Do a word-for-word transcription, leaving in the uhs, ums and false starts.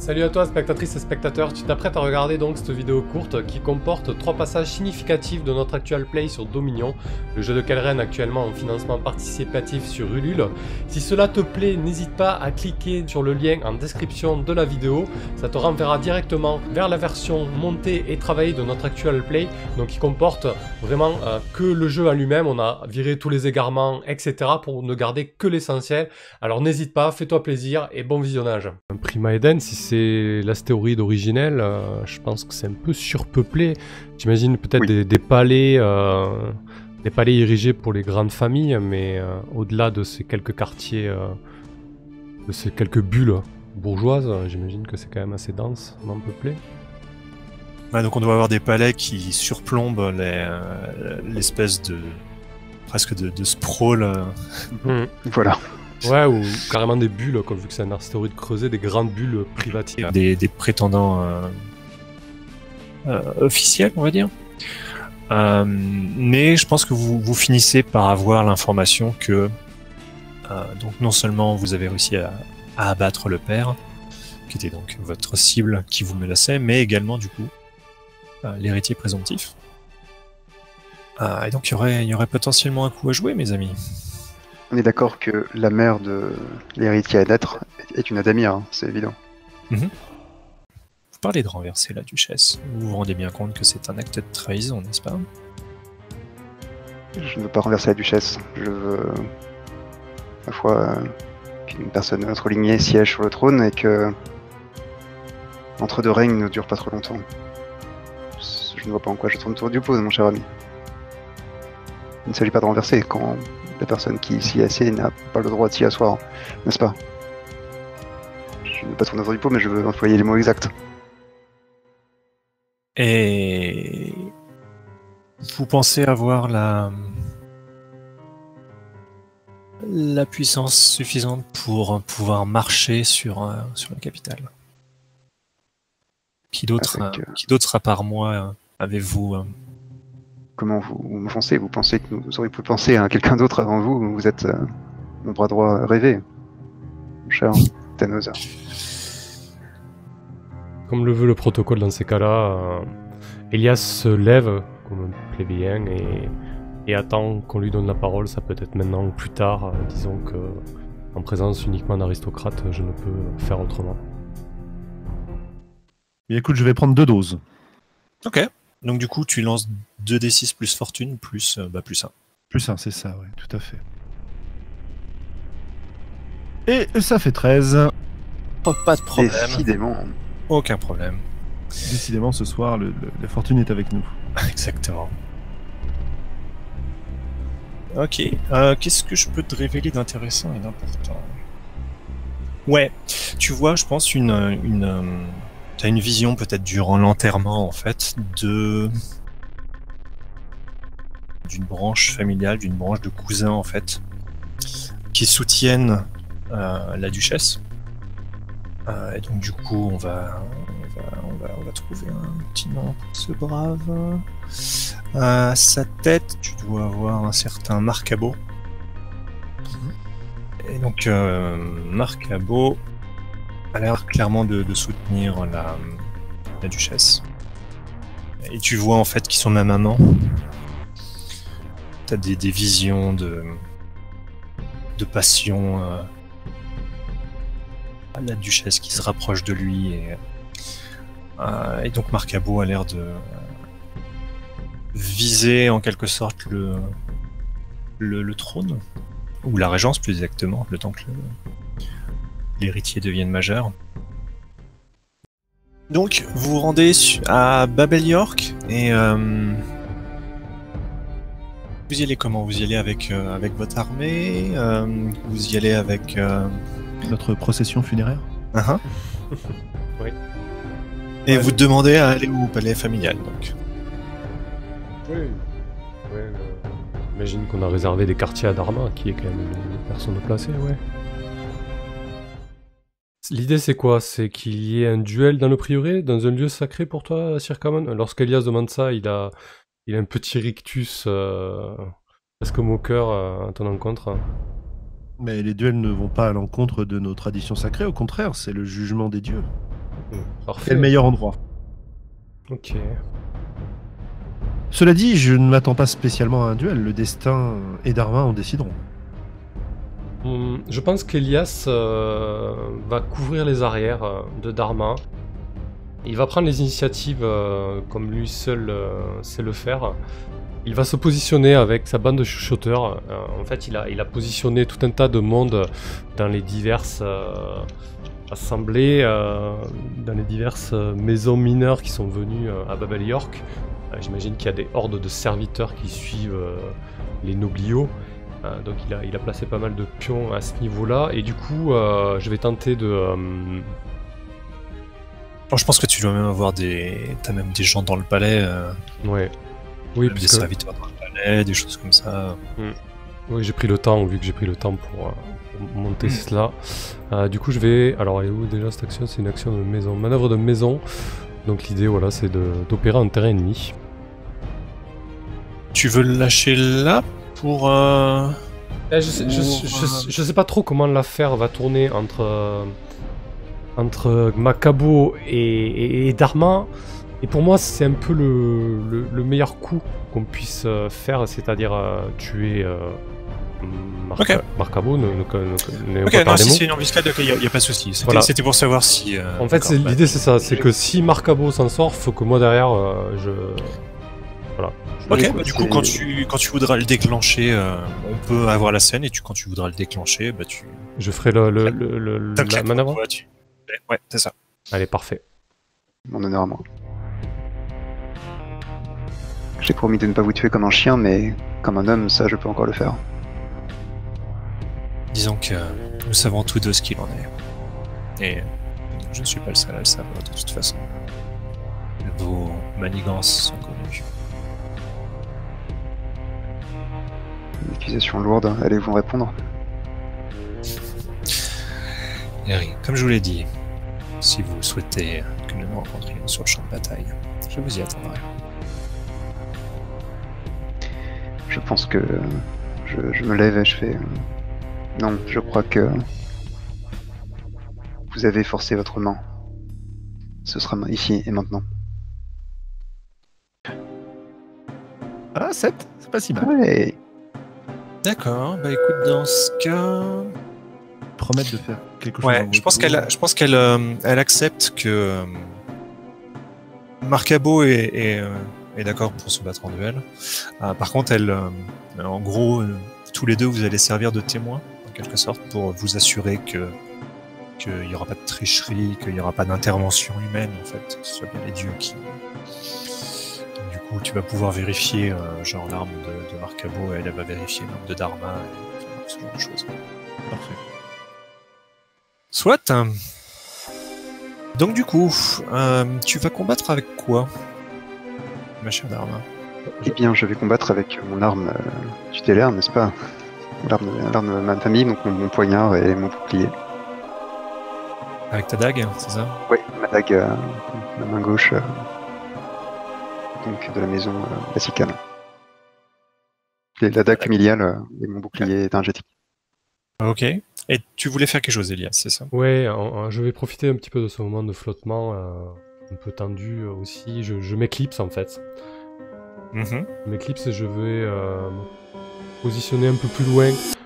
Salut à toi spectatrices et spectateurs, tu t'apprêtes à regarder donc cette vidéo courte qui comporte trois passages significatifs de notre actual play sur Dominion, le jeu de Kelren actuellement en financement participatif sur Ulule. Si cela te plaît, n'hésite pas à cliquer sur le lien en description de la vidéo, ça te renverra directement vers la version montée et travaillée de notre actual play, donc qui comporte vraiment euh, que le jeu en lui-même, on a viré tous les égarements, et cetera pour ne garder que l'essentiel. Alors n'hésite pas, fais-toi plaisir et bon visionnage. Prima Eden, si c'est l'astéroïde originel, euh, je pense que c'est un peu surpeuplé. J'imagine peut-être oui. des, des palais, euh, des palais érigés pour les grandes familles, mais euh, au-delà de ces quelques quartiers, euh, de ces quelques bulles bourgeoises, j'imagine que c'est quand même assez dense, non peuplé. Ouais, donc on doit avoir des palais qui surplombent l'espèce euh, de presque de, de sprawl. Euh... Mmh. Voilà. Ouais, ou carrément des bulles, comme vu que c'est un astéroïde creusé, des grandes bulles privatives. Des, des prétendants euh, euh, officiels, on va dire. Euh, mais je pense que vous, vous finissez par avoir l'information que euh, donc non seulement vous avez réussi à, à abattre le père, qui était donc votre cible qui vous menaçait, mais également du coup euh, l'héritier présomptif. Euh, et donc il y aurait, il y aurait potentiellement un coup à jouer, mes amis. On est d'accord que la mère de l'héritier à naître est une Adamir, hein, c'est évident. Mmh. Vous parlez de renverser la duchesse. Vous vous rendez bien compte que c'est un acte de trahison, n'est-ce pas? Je ne veux pas renverser la duchesse. Je veux, à la fois, qu'une personne de notre lignée siège sur le trône et que entre deux règnes ne dure pas trop longtemps. Je ne vois pas en quoi je tourne autour du pot, mon cher ami. Il ne s'agit pas de renverser quand la personne qui s'y assied n'a pas le droit de s'y asseoir, n'est-ce pas? Je ne veux pas tourner autour du pot, mais je veux employer les mots exacts. Et vous pensez avoir la la puissance suffisante pour pouvoir marcher sur, euh, sur la capitale? Qui d'autre Avec, euh... qui d'autre à part moi euh, avez-vous euh... Comment vous, vous pensez Vous pensez que nous aurions pu penser à quelqu'un d'autre avant vous? Vous êtes euh, mon bras droit rêvé, mon cher Thanos. Comme le veut le protocole dans ces cas-là, euh, Elias se lève comme un plébéien et, et attend qu'on lui donne la parole. Ça peut être maintenant ou plus tard. Euh, disons que en présence uniquement d'aristocrates, je ne peux faire autrement. Et écoute, je vais prendre deux doses. Ok. Donc du coup, tu lances deux d six plus fortune plus, euh, bah, plus un. Plus un, c'est ça, oui, tout à fait. Et ça fait treize. Oh, pas de problème. Décidément. Aucun problème. Décidément, ce soir, le, le, la fortune est avec nous. Exactement. Ok. Euh, Qu'est-ce que je peux te révéler d'intéressant et d'important? Ouais. Tu vois, je pense, une... une euh... T'as une vision peut-être durant l'enterrement en fait de d'une branche familiale, d'une branche de cousins en fait, qui soutiennent euh, la duchesse. Euh, et donc du coup on va on va, on va on va trouver un petit nom pour ce brave. À sa tête, tu dois avoir un certain Marc Cabot. Et donc euh, Marc Cabot a l'air clairement de, de soutenir la, la duchesse. Et tu vois en fait qu'ils sont même amants. T'as des, des visions de, de passion. Euh, la duchesse qui se rapproche de lui. Et, euh, et donc Marc Cabot a l'air de euh, viser en quelque sorte le, le, le trône. Ou la régence plus exactement, le temps que le, l'héritier devienne majeur. Donc, vous vous rendez à Babel York et euh, vous y allez comment? Vous y allez avec euh, avec votre armée? euh, Vous y allez avec euh... notre procession funéraire? Uh-huh. Oui. Et ouais, vous demandez à aller au palais familial, donc. Oui. Ouais, euh... J'imagine qu'on a réservé des quartiers à Dharma, qui est quand même une personne placée, ouais. L'idée c'est quoi? C'est qu'il y ait un duel dans le prieuré, dans un lieu sacré pour toi, Sir Kamon? Lorsqu'Elias demande ça, il a, il a un petit rictus euh, presque moqueur euh, à ton encontre. Mais les duels ne vont pas à l'encontre de nos traditions sacrées, au contraire, c'est le jugement des dieux. Parfait. C'est le meilleur endroit. Ok. Cela dit, je ne m'attends pas spécialement à un duel. Le destin et Darwin en décideront. Hum, je pense qu'Elias euh, va couvrir les arrières euh, de Dharma. Il va prendre les initiatives euh, comme lui seul euh, sait le faire. Il va se positionner avec sa bande de chuchoteurs. Euh, en fait, il a, il a positionné tout un tas de monde dans les diverses euh, assemblées, euh, dans les diverses euh, maisons mineures qui sont venues euh, à Babel York. Euh, J'imagine qu'il y a des hordes de serviteurs qui suivent euh, les nobliaux. Euh, donc il a, il a placé pas mal de pions à ce niveau-là. Et du coup, euh, je vais tenter de... euh, Bon, je pense que tu dois même avoir des... T'as même des gens dans le palais, euh, ouais. Oui, même des puisque... serviteurs dans le palais, des choses comme ça. Oui, j'ai pris le temps, vu que j'ai pris le temps pour, euh, pour monter Mm. cela. Euh, du coup, je vais... Alors, elle est où déjà cette action? C'est une action de maison. Manœuvre de maison. Donc l'idée, voilà, c'est de- d'opérer un terrain ennemi. Tu veux le lâcher là pour... euh, Eh, je, sais, je, Pour, je- euh, je sais pas trop comment l'affaire va tourner entre... euh, entre Macabo et, et, et Dharma. Et pour moi, c'est un peu le, le, le meilleur coup qu'on puisse euh, faire, c'est-à-dire euh, tuer euh, Mar Ok. Marcabo. Ne, ne, ne, ne Ok, pas non, perdre si des mots. c'est une embuscade, il n'y a, y a pas de souci. C'était Voilà. c'était pour savoir si... euh, En fait, d'accord, c'est- bah, l'idée c'est ça, c'est que si Marcabo s'en sort, faut que moi derrière, euh, je... Voilà. Ok, Écoute, bah, du coup, c'est- quand tu, quand tu voudras le déclencher, euh, on peut avoir la scène, et tu, quand tu voudras le déclencher, bah, tu... Je ferai le, le, le, le- la t'inquiètes, manœuvre. ouais, tu- Ouais, c'est ça. Allez, parfait. Mon honneur à moi. J'ai promis de ne pas vous tuer comme un chien, mais comme un homme, ça je peux encore le faire. Disons que nous savons tous deux ce qu'il en est. Et je ne suis pas le seul à le savoir, de toute façon. Vos manigances sont connues. Une accusation lourde, allez-vous répondre? Harry, comme je vous l'ai dit, si vous souhaitez que nous nous rencontrions sur le champ de bataille, je vous y attendrai. Je pense que je, je me lève et je fais... euh, Non, je crois que vous avez forcé votre main. Ce sera ici et maintenant. Ah, sept, c'est pas si mal. Ouais. D'accord, bah écoute, dans ce cas... Promettre de faire quelque chose. Ouais, en je pense retour. qu'elle, je pense qu'elle, euh, elle accepte que euh, Marcabo est, est, euh, est d'accord pour se battre en duel. Euh, par contre, elle, euh, en gros, euh, tous les deux, vous allez servir de témoins, en quelque sorte, pour vous assurer que qu'il n'y aura pas de tricherie, qu'il n'y aura pas d'intervention humaine, en fait, que ce soit bien les dieux qui... Du coup, tu vas pouvoir vérifier, euh, genre, l'arme de, de Marcabo, et elle, elle va vérifier l'arme de Dharma, et enfin, ce genre de choses. Parfait. Soit. Donc du coup, euh, tu vas combattre avec quoi, ma chère Dharma? Eh bien, je vais combattre avec mon arme euh, tutélaire, n'est-ce pas? L'arme l'arme de ma famille, donc mon, mon poignard et mon bouclier. Avec ta dague, c'est ça? Oui, ma dague, euh, ma main gauche, euh, donc de la maison euh, Bassicane. Et la dague familiale euh, et mon bouclier énergétique. Ok. Et tu voulais faire quelque chose, Elias, c'est ça? Ouais, en- en- je vais profiter un petit peu de ce moment de flottement, euh, un peu tendu euh, aussi. Je, je m'éclipse en fait. Mhm. Je m'éclipse et je vais euh, me positionner un peu plus loin